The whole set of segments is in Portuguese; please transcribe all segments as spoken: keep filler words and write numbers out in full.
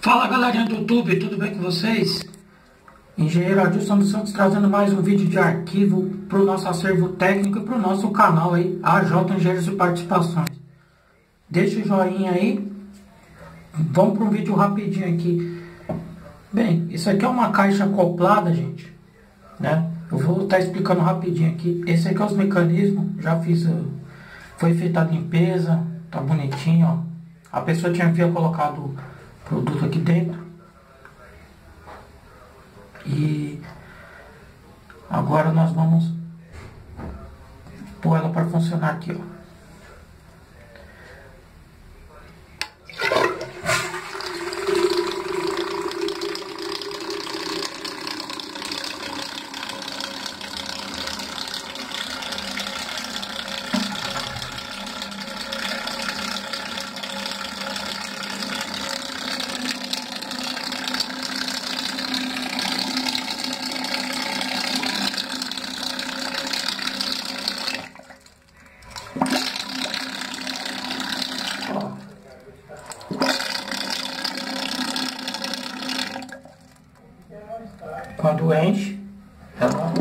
Fala galerinha do YouTube, tudo bem com vocês? Engenheiro Adilson dos Santos trazendo mais um vídeo de arquivo para o nosso acervo técnico e para o nosso canal aí, A J Engenheiros e Participações. Deixa o joinha aí, vamos para um vídeo rapidinho aqui. Bem, isso aqui é uma caixa acoplada, gente, né? Eu vou estar explicando rapidinho aqui. Esse aqui é os mecanismos, já fiz, foi feita a limpeza, tá bonitinho, ó. A pessoa tinha havia colocado o produto aqui dentro. E agora nós vamos pôr ela para funcionar aqui, ó. Quando enche, ela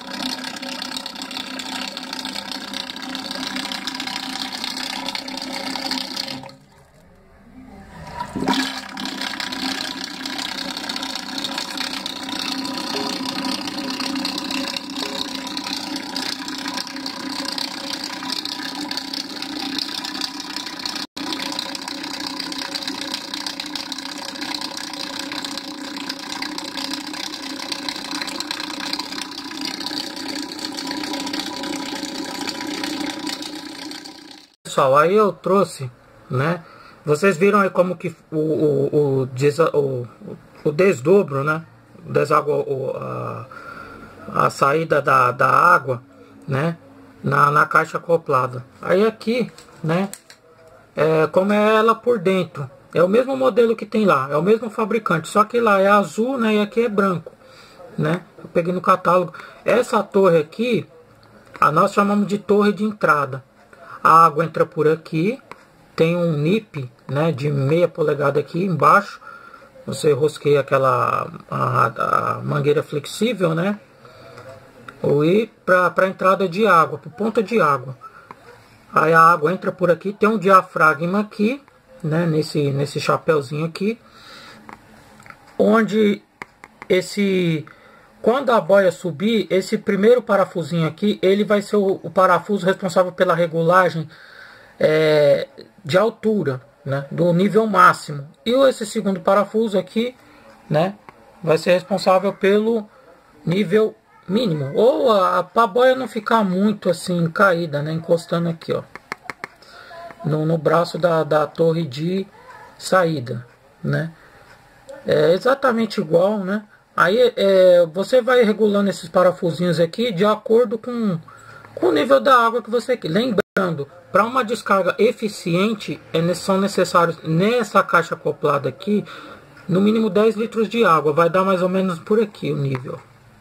Pessoal, aí eu trouxe, né? Vocês viram aí como que o, o, o, desa, o, o desdobro, né? O deságua, o, a, a saída da, da água, né? Na, na caixa acoplada. Aí aqui, né? É, como é ela por dentro. É o mesmo modelo que tem lá, é o mesmo fabricante. Só que lá é azul, né? E aqui é branco, né? Eu peguei no catálogo. Essa torre aqui, a nós chamamos de torre de entrada. A água entra por aqui, tem um nip, né, de meia polegada aqui embaixo. Você rosqueia aquela a, a mangueira flexível, né? E para a entrada de água, para ponta de água. Aí a água entra por aqui, tem um diafragma aqui, né, nesse nesse chapéuzinho aqui, onde esse quando a boia subir, esse primeiro parafusinho aqui, ele vai ser o, o parafuso responsável pela regulagem é, de altura, né, do nível máximo. E esse segundo parafuso aqui, né, vai ser responsável pelo nível mínimo. Ou a, a boia não ficar muito assim caída, né, encostando aqui, ó, no, no braço da, da torre de saída, né. É exatamente igual, né. Aí é, você vai regulando esses parafusinhos aqui de acordo com, com o nível da água que você quer. Lembrando, para uma descarga eficiente, é, são necessários nessa caixa acoplada aqui, no mínimo dez litros de água. Vai dar mais ou menos por aqui o nível,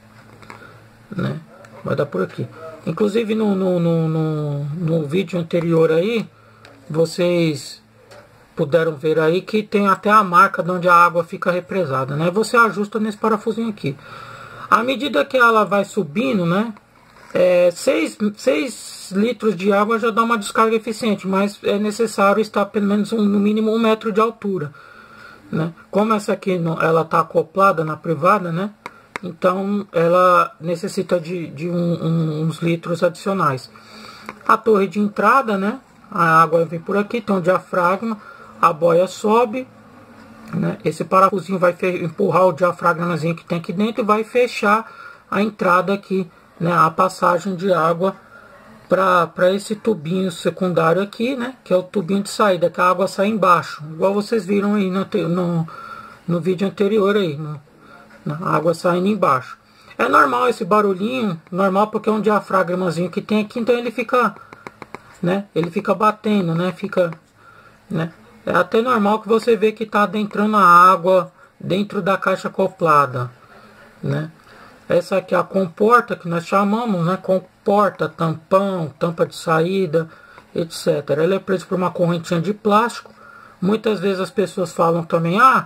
né? Vai dar por aqui. Inclusive no, no, no, no, no vídeo anterior aí, vocês puderam ver aí que tem até a marca de onde a água fica represada, né? Você ajusta nesse parafusinho aqui. À medida que ela vai subindo, né? É, seis litros de água já dá uma descarga eficiente, mas é necessário estar pelo menos um, no mínimo um metro de altura, né? Como essa aqui ela está acoplada na privada, né? Então ela necessita de, de um, um, uns litros adicionais. A torre de entrada, né? A água vem por aqui, tem um diafragma. A boia sobe, né? Esse parafusinho vai empurrar o diafragmazinho que tem aqui dentro e vai fechar a entrada aqui, né? A passagem de água para esse tubinho secundário aqui, né? Que é o tubinho de saída, que a água sai embaixo, igual vocês viram aí no, no, no vídeo anterior aí, no, a água saindo embaixo. É normal esse barulhinho, normal porque é um diafragmazinho que tem aqui, então ele fica, né? Ele fica batendo, né? Fica, né? É até normal que você vê que está adentrando a água dentro da caixa acoplada, né? Essa aqui é a comporta que nós chamamos, né? Comporta, tampão, tampa de saída, etcétera. Ela é presa por uma correntinha de plástico. Muitas vezes as pessoas falam também, ah,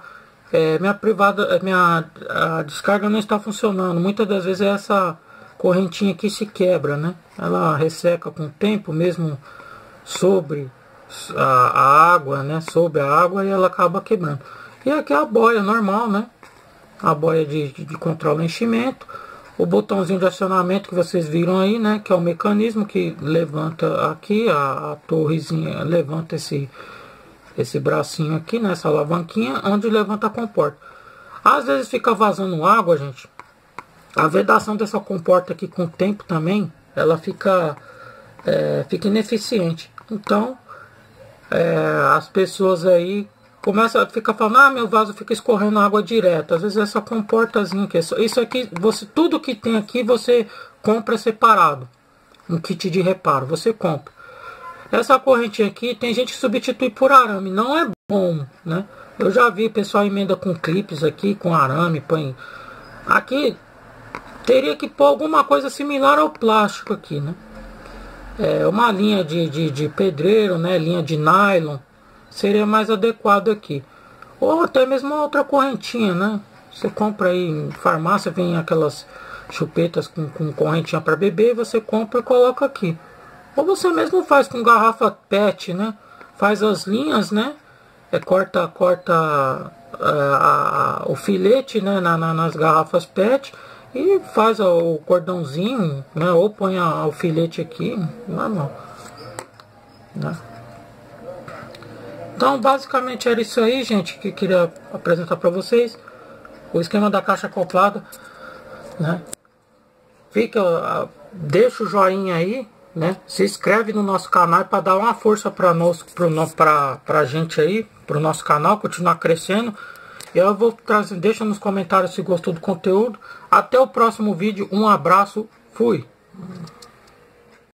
é, minha privada, minha a descarga não está funcionando. Muitas das vezes essa correntinha aqui se quebra, né? Ela resseca com o tempo, mesmo sobre a, a água, né? Sobre a água, e ela acaba quebrando. E aqui é a boia normal, né? A boia de, de, de controle de enchimento. O botãozinho de acionamento que vocês viram aí, né? Que é o mecanismo que levanta aqui, a, a torrezinha levanta esse, esse bracinho aqui, nessa alavanquinha, onde levanta a comporta. Às vezes fica vazando água, gente. A vedação dessa comporta aqui com o tempo também, ela fica, é, fica ineficiente. Então, é, as pessoas aí começam a ficar falando, ah, meu vaso fica escorrendo água direto. Às vezes essa comportazinha aqui, isso aqui, você, tudo que tem aqui você compra separado. Um kit de reparo, você compra. Essa correntinha aqui, tem gente que substitui por arame, não é bom, né? Eu já vi o pessoal emenda com clipes aqui, com arame, põe... Aqui... Teria que pôr alguma coisa similar ao plástico aqui, né? É, uma linha de, de, de pedreiro, né? Linha de nylon. Seria mais adequado aqui. Ou até mesmo uma outra correntinha, né? Você compra aí em farmácia, vem aquelas chupetas com, com correntinha para beber. Você compra e coloca aqui. Ou você mesmo faz com garrafa pet, né? Faz as linhas, né? É, corta corta é, a, a, o filete, né? Na, na, nas garrafas pet. E faz o cordãozinho, né? Ou põe o filete aqui, normal, né? Então basicamente era isso aí, gente, que queria apresentar para vocês. O esquema da caixa acoplada, né? Fica, deixa o joinha aí, né? Se inscreve no nosso canal para dar uma força para nós, para para gente aí, para o nosso canal continuar crescendo. Eu vou trazer, deixa nos comentários se gostou do conteúdo. Até o próximo vídeo. Um abraço. Fui.